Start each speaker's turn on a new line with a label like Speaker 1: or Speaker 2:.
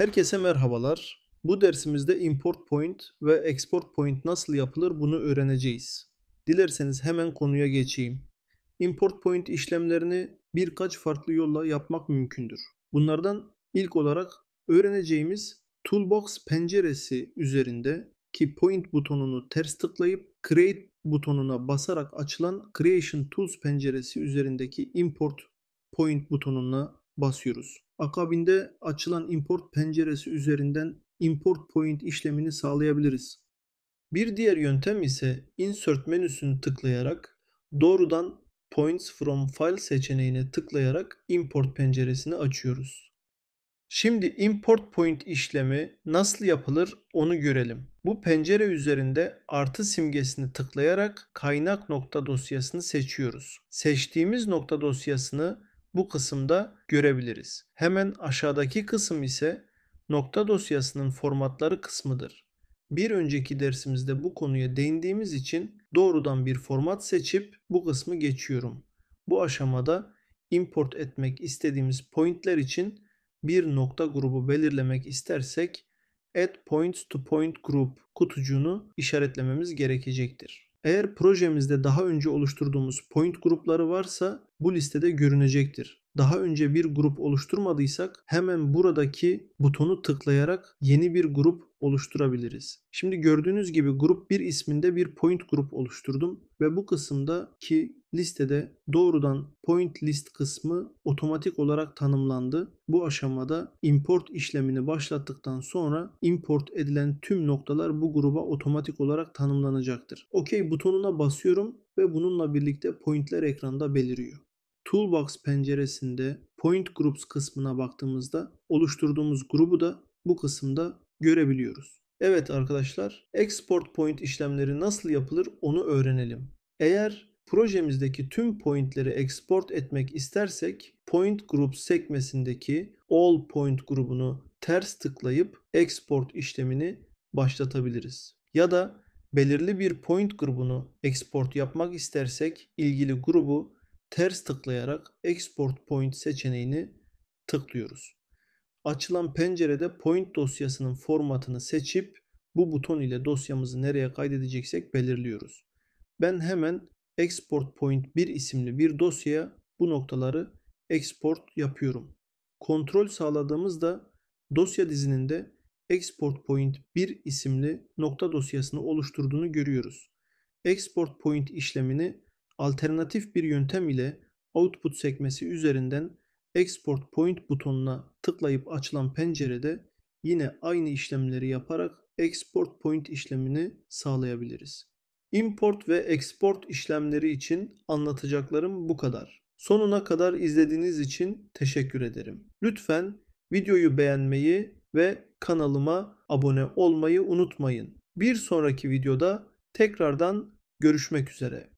Speaker 1: Herkese merhabalar. Bu dersimizde import point ve export point nasıl yapılır bunu öğreneceğiz. Dilerseniz hemen konuya geçeyim. Import point işlemlerini birkaç farklı yolla yapmak mümkündür. Bunlardan ilk olarak öğreneceğimiz Toolbox penceresi üzerinde ki point butonunu ters tıklayıp Create butonuna basarak açılan Creation Tools penceresi üzerindeki Import Point butonuna basıyoruz. Akabinde açılan import penceresi üzerinden import point işlemini sağlayabiliriz. Bir diğer yöntem ise Insert menüsünü tıklayarak doğrudan Points from File seçeneğine tıklayarak import penceresini açıyoruz. Şimdi import point işlemi nasıl yapılır onu görelim. Bu pencere üzerinde artı simgesini tıklayarak kaynak nokta dosyasını seçiyoruz. Seçtiğimiz nokta dosyasını bu kısımda görebiliriz. Hemen aşağıdaki kısım ise nokta dosyasının formatları kısmıdır. Bir önceki dersimizde bu konuya değindiğimiz için doğrudan bir format seçip bu kısmı geçiyorum. Bu aşamada import etmek istediğimiz pointler için bir nokta grubu belirlemek istersek Add Points to Point Group kutucuğunu işaretlememiz gerekecektir. Eğer projemizde daha önce oluşturduğumuz point grupları varsa bu listede görünecektir. Daha önce bir grup oluşturmadıysak hemen buradaki butonu tıklayarak yeni bir grup oluşturabiliriz. Şimdi gördüğünüz gibi grup 1 isminde bir point grup oluşturdum ve bu kısımdaki listede doğrudan point list kısmı otomatik olarak tanımlandı. Bu aşamada import işlemini başlattıktan sonra import edilen tüm noktalar bu gruba otomatik olarak tanımlanacaktır. OK butonuna basıyorum ve bununla birlikte pointler ekranda beliriyor. Toolbox penceresinde Point Groups kısmına baktığımızda oluşturduğumuz grubu da bu kısımda görebiliyoruz. Evet arkadaşlar, export point işlemleri nasıl yapılır onu öğrenelim. Eğer projemizdeki tüm pointleri export etmek istersek Point Groups sekmesindeki All Point grubunu ters tıklayıp export işlemini başlatabiliriz. Ya da belirli bir point grubunu export yapmak istersek ilgili grubu ters tıklayarak Export Point seçeneğini tıklıyoruz. Açılan pencerede point dosyasının formatını seçip bu buton ile dosyamızı nereye kaydedeceksek belirliyoruz. Ben hemen Export Point 1 isimli bir dosyaya bu noktaları export yapıyorum. Kontrol sağladığımızda dosya dizininde Export Point 1 isimli nokta dosyasını oluşturduğunu görüyoruz. Export Point işlemini alternatif bir yöntem ile Output sekmesi üzerinden Export Point butonuna tıklayıp açılan pencerede yine aynı işlemleri yaparak Export Point işlemini sağlayabiliriz. Import ve export işlemleri için anlatacaklarım bu kadar. Sonuna kadar izlediğiniz için teşekkür ederim. Lütfen videoyu beğenmeyi ve kanalıma abone olmayı unutmayın. Bir sonraki videoda tekrardan görüşmek üzere.